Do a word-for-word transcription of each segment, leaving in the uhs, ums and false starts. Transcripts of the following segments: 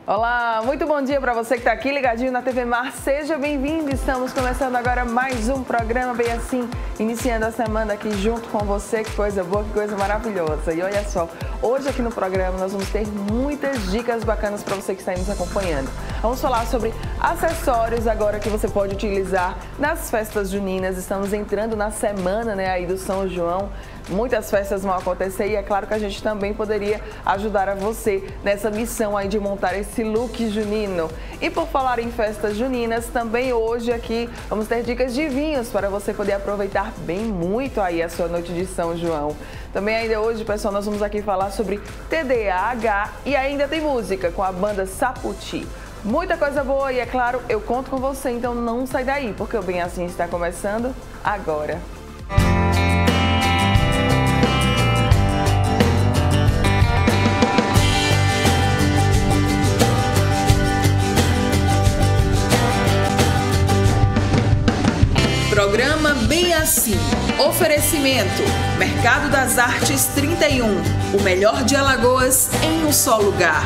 Olá, muito bom dia para você que está aqui ligadinho na T V Mar. Seja bem-vindo. Estamos começando agora mais um programa bem assim, iniciando a semana aqui junto com você. Que coisa boa, que coisa maravilhosa. E olha só, hoje aqui no programa nós vamos ter muitas dicas bacanas para você que está aí nos acompanhando. Vamos falar sobre acessórios agora que você pode utilizar nas festas juninas. Estamos entrando na semana, né, aí do São João. Muitas festas vão acontecer e é claro que a gente também poderia ajudar a você nessa missão aí de montar esse look junino. E por falar em festas juninas, também hoje aqui vamos ter dicas de vinhos para você poder aproveitar bem muito aí a sua noite de São João. Também ainda hoje, pessoal, nós vamos aqui falar sobre T D A H e ainda tem música com a banda Saputi. Muita coisa boa e é claro, eu conto com você, então não sai daí, porque o Bem Assim está começando agora. Programa Bem Assim. Oferecimento: Mercado das Artes trinta e um. O melhor de Alagoas em um só lugar.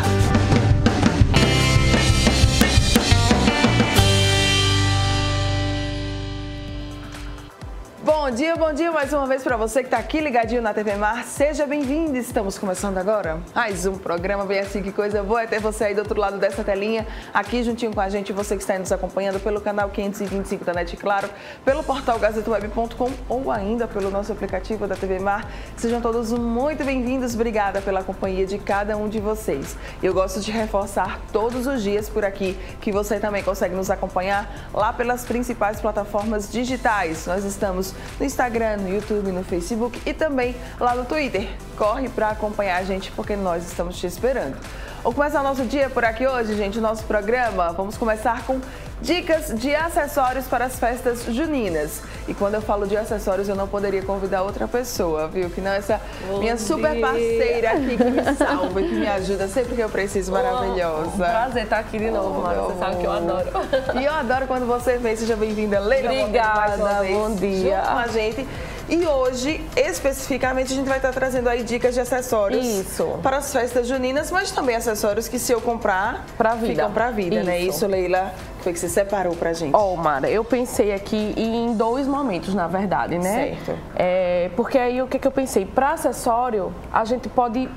Bom dia, bom dia mais uma vez para você que está aqui ligadinho na T V Mar. Seja bem-vindo. Estamos começando agora mais um programa bem assim, que coisa boa é ter você aí do outro lado dessa telinha, aqui juntinho com a gente, você que está aí nos acompanhando pelo canal quinhentos e vinte e cinco da NET, claro, pelo portal gazeta web ponto com ou ainda pelo nosso aplicativo da T V Mar. Sejam todos muito bem-vindos. Obrigada pela companhia de cada um de vocês. Eu gosto de reforçar todos os dias por aqui que você também consegue nos acompanhar lá pelas principais plataformas digitais. Nós estamos no Instagram, no YouTube, no Facebook e também lá no Twitter. Corre para acompanhar a gente porque nós estamos te esperando. Vamos começar o nosso dia por aqui hoje, gente, o nosso programa. Vamos começar com dicas de acessórios para as festas juninas. E quando eu falo de acessórios, eu não poderia convidar outra pessoa, viu? Que não essa Bom minha super dia. parceira aqui que me salva, que me ajuda sempre que eu preciso, maravilhosa. Oh, prazer estar aqui de novo, oh, Mara. Você sabe que eu adoro. E eu adoro quando você vem. Seja bem-vinda, Leila. Obrigada, bom dia. Junto com a gente. E hoje, especificamente, a gente vai estar trazendo aí dicas de acessórios Isso. para as festas juninas, mas também acessórios que se eu comprar, pra vida. ficam pra vida, Isso. né? Isso, Leila, foi que você separou pra gente. Ó, oh, Mara, eu pensei aqui em dois momentos, na verdade, né? Certo. É, porque aí o que, que eu pensei? Para acessório, a gente pode...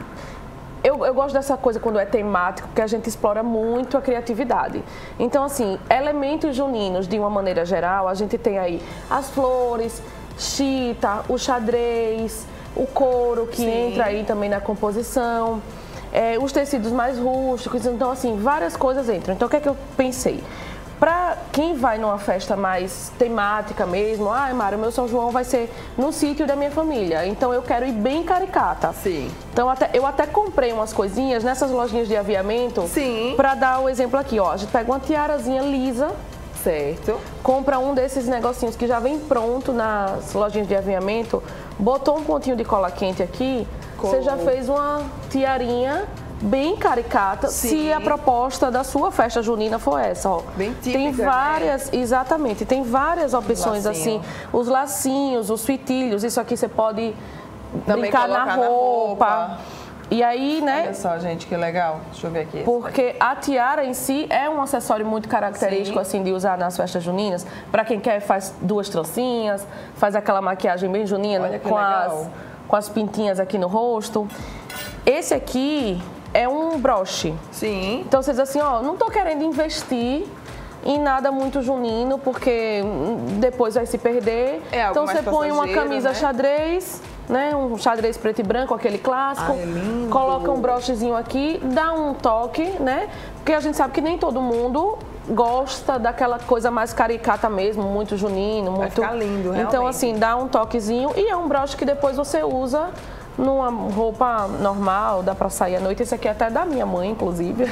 Eu, eu gosto dessa coisa quando é temático, porque a gente explora muito a criatividade. Então, assim, elementos juninos, de uma maneira geral, a gente tem aí as flores, chita, o xadrez, o couro que Sim. entra aí também na composição, é, os tecidos mais rústicos, então assim, várias coisas entram. Então o que é que eu pensei? Para quem vai numa festa mais temática mesmo, ah, Mara, meu São João vai ser no sítio da minha família, então eu quero ir bem caricata. Sim. Então até, eu até comprei umas coisinhas nessas lojinhas de aviamento. Sim. Para dar o exemplo aqui, ó, a gente pega uma tiarazinha lisa. Certo. Compra um desses negocinhos que já vem pronto nas lojinhas de aviamento, botou um pontinho de cola quente aqui, Como? Você já fez uma tiarinha bem caricata, Sim. se a proposta da sua festa junina for essa, ó. Bem típica, tem várias, né? Exatamente, tem várias opções Lacinho. assim, os lacinhos, os fitilhos, isso aqui você pode Também brincar na roupa. Na roupa. E aí, né? Olha só, gente, que legal. Deixa eu ver aqui. Porque a tiara em si é um acessório muito característico, Sim. assim, de usar nas festas juninas. Para quem quer, faz duas trancinhas, faz aquela maquiagem bem junina com as, com as pintinhas aqui no rosto. Esse aqui é um broche. Sim. Então, você diz assim, ó, não tô querendo investir em nada muito junino, porque depois vai se perder. É algo então, mais você põe uma camisa né? xadrez... Né? Um xadrez preto e branco, aquele clássico, Ai, lindo. Coloca um brochezinho aqui, dá um toque, né? Porque a gente sabe que nem todo mundo gosta daquela coisa mais caricata mesmo, muito junino, muito... Vai ficar lindo, realmente. Então, assim, dá um toquezinho e é um broche que depois você usa numa roupa normal, dá pra sair à noite. Esse aqui é até da minha mãe, inclusive.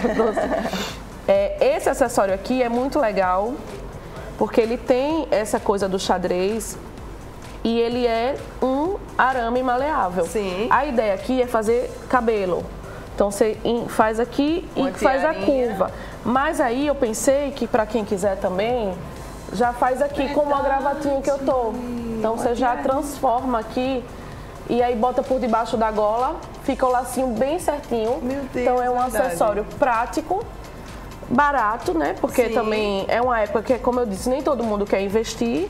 é, esse acessório aqui é muito legal, porque ele tem essa coisa do xadrez e ele é um arame maleável. Sim. A ideia aqui é fazer cabelo. Então você faz aqui Uma e faz a tiarinha. curva. Mas aí eu pensei que para quem quiser também, já faz aqui Verdade. como a gravatinha que eu tô. Então você já transforma aqui e aí bota por debaixo da gola, fica o lacinho bem certinho. Meu Deus, então é um verdade. acessório prático barato, né? Porque Sim. também é uma época que, como eu disse, nem todo mundo quer investir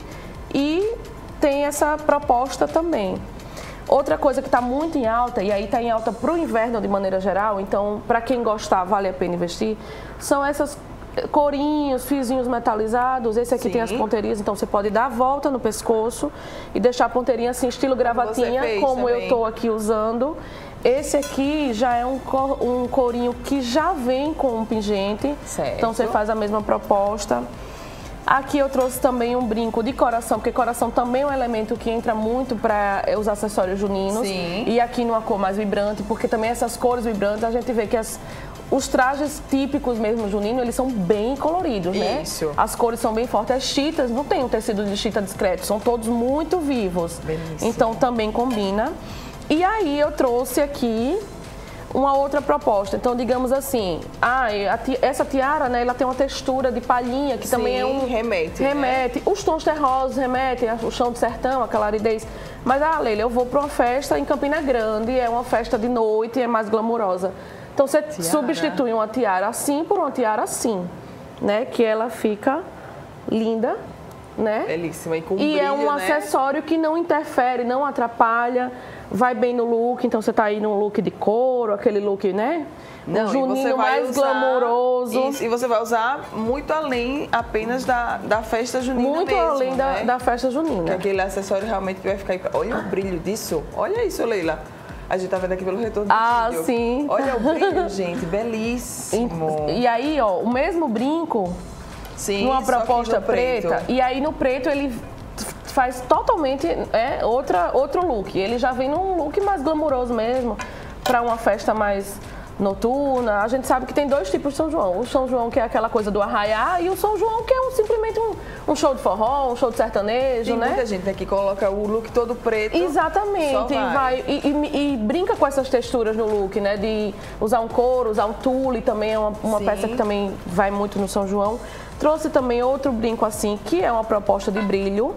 e tem essa proposta também. Outra coisa que está muito em alta, e aí está em alta para o inverno de maneira geral, então para quem gostar vale a pena investir, são essas corinhos, fiozinhos metalizados. Esse aqui Sim. tem as ponteirinhas, então você pode dar a volta no pescoço e deixar a ponteirinha assim, estilo gravatinha, como também. Eu estou aqui usando. Esse aqui já é um, cor, um corinho que já vem com um pingente, certo. Então você faz a mesma proposta. Aqui eu trouxe também um brinco de coração, porque coração também é um elemento que entra muito para os acessórios juninos. Sim. E aqui numa cor mais vibrante, porque também essas cores vibrantes a gente vê que as, os trajes típicos mesmo junino, eles são bem coloridos, né? Isso. As cores são bem fortes. As chitas, não tem um tecido de chita discreto, são todos muito vivos. Belíssimo. Então também combina. E aí eu trouxe aqui uma outra proposta. Então, digamos assim, ah, essa tiara, né, ela tem uma textura de palhinha, que Sim, também é um... remete. Remete. Né? Os tons terrosos remetem, o chão do sertão, aquela aridez. Mas, ah, Leila, eu vou para uma festa em Campina Grande, é uma festa de noite, é mais glamurosa. Então, você tiara. substitui uma tiara assim por uma tiara assim, né, que ela fica linda, né? Belíssima. E com E brilho, é um né? acessório que não interfere, não atrapalha. Vai bem no look, então você tá aí num look de couro, aquele look, né? Não, um junino mais usar, glamouroso. Isso, e você vai usar muito além apenas da, da festa junina Muito mesmo, além da, né? da festa junina. Que aquele acessório realmente vai ficar... Olha o brilho disso. Olha isso, Leila. A gente tá vendo aqui pelo retorno do ah, vídeo. Ah, sim. Olha o brilho, gente. Belíssimo. E, e aí, ó, o mesmo brinco, sim, numa proposta preta. Preto. E aí no preto ele... faz totalmente é, outra, outro look. Ele já vem num look mais glamouroso mesmo, para uma festa mais noturna. A gente sabe que tem dois tipos de São João. O São João, que é aquela coisa do arraiar, e o São João, que é um, simplesmente um, um show de forró, um show de sertanejo, tem né? Muita gente aqui coloca o look todo preto. Exatamente. Vai. Vai, e, e, e brinca com essas texturas no look, né? De usar um couro, usar um tule, também é uma, uma peça que também vai muito no São João. Trouxe também outro brinco assim, que é uma proposta de brilho,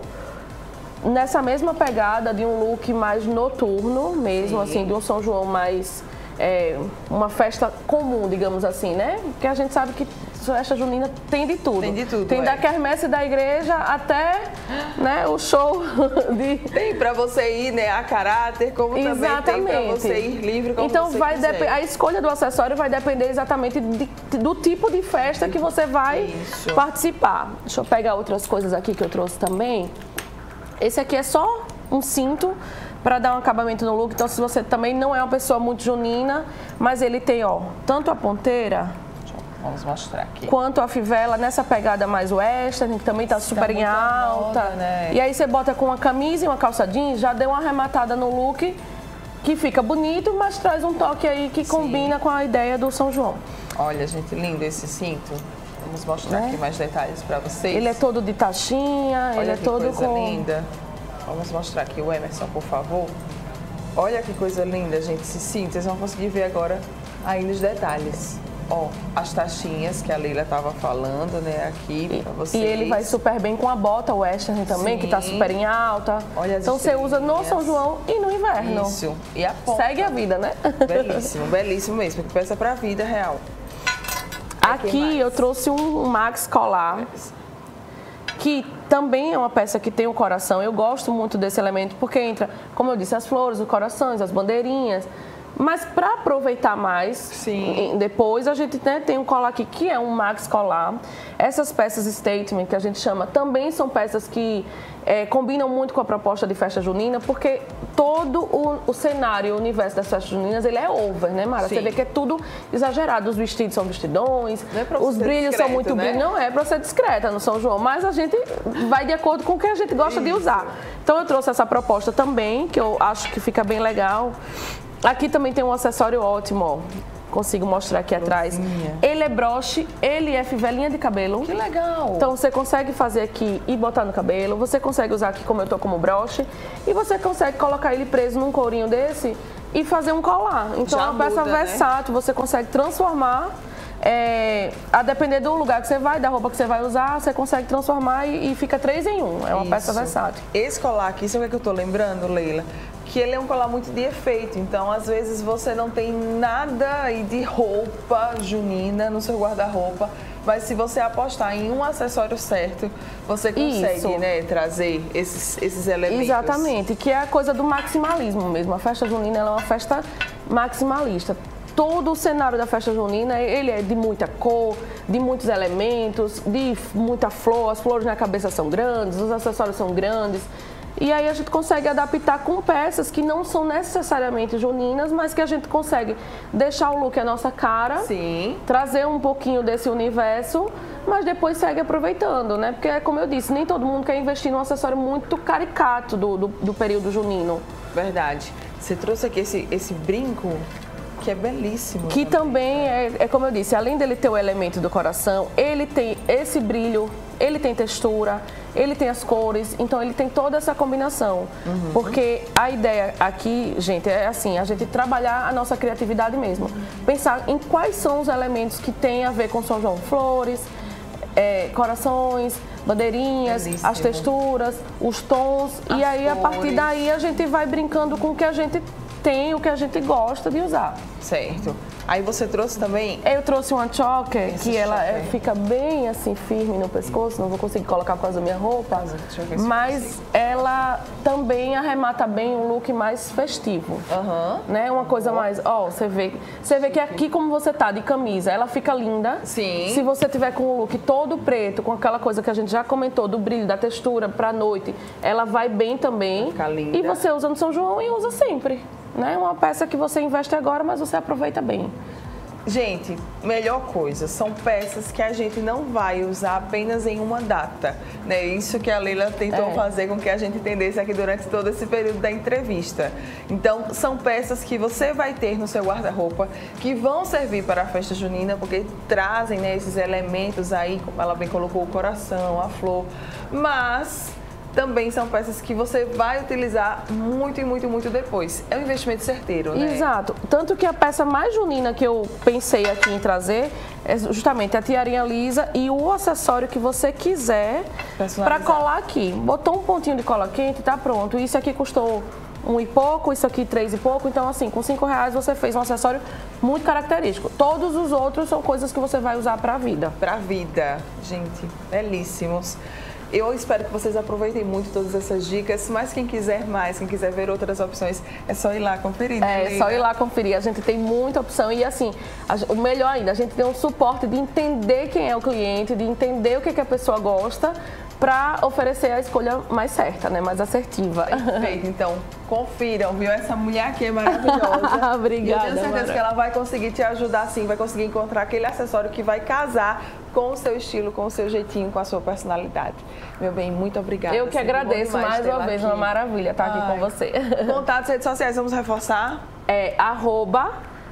nessa mesma pegada de um look mais noturno mesmo, Sim. assim, de um São João mais... É, uma festa comum, digamos assim, né? Porque a gente sabe que festa junina tem de tudo. Tem de tudo, Tem é. da quermesse da igreja até, né, o show de... Tem pra você ir, né, a caráter, como exatamente. Também tem pra você ir livre, como então, você vai quiser. A escolha do acessório vai depender exatamente de, do tipo de festa que você vai Isso. participar. Deixa eu pegar outras coisas aqui que eu trouxe também. Esse aqui é só um cinto para dar um acabamento no look. Então, se você também não é uma pessoa muito junina, mas ele tem, ó, tanto a ponteira, vamos mostrar aqui, quanto a fivela nessa pegada mais western, que também tá super tá em alta. Moda, né? E aí você bota com uma camisa e uma calça jeans, já deu uma arrematada no look que fica bonito, mas traz um toque aí que Sim. combina com a ideia do São João. Olha, gente, lindo esse cinto. Vamos mostrar é. aqui mais detalhes para vocês. Ele é todo de taxinha, Olha ele é que todo coisa com... linda. Vamos mostrar aqui o Emerson, por favor. Olha que coisa linda, gente, esse cinto. Vocês vão conseguir ver agora aí nos detalhes. Ó, as taxinhas que a Leila estava falando, né, aqui para vocês. E ele vai super bem com a bota western também, Sim. que tá super em alta. Olha as Então você usa no São João e no inverno. Isso. E a ponta. Segue a vida, né? Belíssimo, belíssimo mesmo, que peça pra vida real. Aqui eu trouxe um Max Colar, que também é uma peça que tem o coração. Eu gosto muito desse elemento, porque entra, como eu disse, as flores, os corações, as bandeirinhas. Mas para aproveitar mais, Sim. depois a gente, né, tem um colar aqui que é um Max Colar. Essas peças statement que a gente chama também são peças que é, combinam muito com a proposta de festa junina, porque todo o, o cenário, o universo das festas juninas, ele é over, né, Mara? Sim. Você vê que é tudo exagerado. Os vestidos são vestidões, é os brilhos discreto, são muito né? brilhos. Não é para ser discreta no São João, mas a gente vai de acordo com o que a gente gosta Isso. de usar. Então eu trouxe essa proposta também, que eu acho que fica bem legal. Aqui também tem um acessório ótimo, ó. Consigo mostrar aqui atrás. Ele é broche, ele é fivelinha de cabelo. Que legal! Então você consegue fazer aqui e botar no cabelo. Você consegue usar aqui como eu tô como broche. E você consegue colocar ele preso num courinho desse e fazer um colar. Então Já é uma peça muda, versátil, né? Você consegue transformar. É, a depender do lugar que você vai, da roupa que você vai usar, você consegue transformar e, e fica três em um. É uma Isso. peça versátil. Esse colar aqui, sabe o que eu tô lembrando, Leila? Que ele é um colar muito de efeito, então às vezes você não tem nada aí de roupa junina no seu guarda-roupa mas se você apostar em um acessório certo, você consegue, né, trazer esses, esses elementos. Exatamente, que é a coisa do maximalismo mesmo. A festa junina ela é uma festa maximalista. Todo o cenário da festa junina, ele é de muita cor, de muitos elementos, de muita flor, as flores na cabeça são grandes, os acessórios são grandes. E aí a gente consegue adaptar com peças que não são necessariamente juninas, mas que a gente consegue deixar o look à nossa cara, sim, trazer um pouquinho desse universo, mas depois segue aproveitando, né? Porque, como eu disse, nem todo mundo quer investir num acessório muito caricato do, do, do período junino. Verdade. Você trouxe aqui esse, esse brinco, que é belíssimo. Que também, também é, é como eu disse, além dele ter o elemento do coração, ele tem esse brilho, ele tem textura, ele tem as cores, então ele tem toda essa combinação. Uhum. Porque a ideia aqui, gente, é assim, a gente trabalhar a nossa criatividade mesmo. Pensar em quais são os elementos que tem a ver com São João, flores, é, corações, bandeirinhas, belíssimo, as texturas, os tons, as e aí cores. A partir daí a gente vai brincando com o que a gente tem, o que a gente gosta de usar. Certo. Aí você trouxe também? Eu trouxe uma choker, Esse que ela choker. É, fica bem assim firme no pescoço, não vou conseguir colocar por causa da minha roupa, mas ela também arremata bem um look mais festivo. Uhum. Né? Uma coisa uhum. mais, ó, você vê, você vê que aqui como você tá de camisa, ela fica linda. Sim. Se você tiver com o look todo preto, com aquela coisa que a gente já comentou, do brilho, da textura pra noite, ela vai bem também. Vai ficar linda. E você usa no São João e usa sempre. É uma peça que você investe agora, mas você aproveita bem. Gente, melhor coisa, são peças que a gente não vai usar apenas em uma data, né? Isso que a Leila tentou é. fazer com que a gente entendesse aqui durante todo esse período da entrevista. Então, são peças que você vai ter no seu guarda-roupa, que vão servir para a festa junina, porque trazem, né, esses elementos aí, como ela bem colocou, o coração, a flor, mas também são peças que você vai utilizar muito e muito, muito depois. É um investimento certeiro, né? Exato. Tanto que a peça mais junina que eu pensei aqui em trazer é justamente a tiarinha lisa e o acessório que você quiser para colar aqui. Botou um pontinho de cola quente, tá pronto. Isso aqui custou um e pouco, isso aqui três e pouco. Então, assim, com cinco reais você fez um acessório muito característico. Todos os outros são coisas que você vai usar para a vida. Para a vida. Gente, belíssimos. Eu espero que vocês aproveitem muito todas essas dicas, mas quem quiser mais, quem quiser ver outras opções, é só ir lá conferir. Né, é só ir lá conferir, a gente tem muita opção e assim, a, o melhor ainda, a gente tem um suporte de entender quem é o cliente, de entender o que, que a pessoa gosta, para oferecer a escolha mais certa, né, mais assertiva. Perfeito, então confiram, viu? Essa mulher aqui é maravilhosa. Obrigada, e eu tenho certeza Mara. que ela vai conseguir te ajudar sim, vai conseguir encontrar aquele acessório que vai casar com o seu estilo, com o seu jeitinho, com a sua personalidade. Meu bem, muito obrigada. Eu que agradeço mais uma vez, uma maravilha estar aqui com você. Contatos, redes sociais, vamos reforçar? É arroba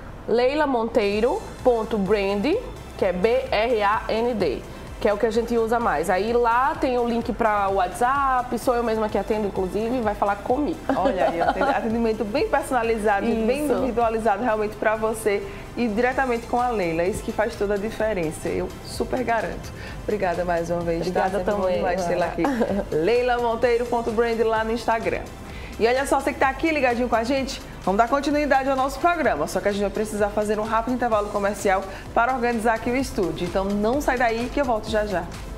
leilamonteiro ponto brand, que é B R A N D. Que é o que a gente usa mais. Aí lá tem o link para o WhatsApp, sou eu mesma que atendo, inclusive, vai falar comigo. Olha aí, atendimento bem personalizado, e bem individualizado realmente para você e diretamente com a Leila. Isso que faz toda a diferença, eu super garanto. Obrigada mais uma vez. Obrigada tá? também. Mais ter aqui. leilamonteiro ponto brand lá no Instagram. E olha só, você que está aqui ligadinho com a gente, vamos dar continuidade ao nosso programa. Só que a gente vai precisar fazer um rápido intervalo comercial para organizar aqui o estúdio. Então não sai daí que eu volto já já.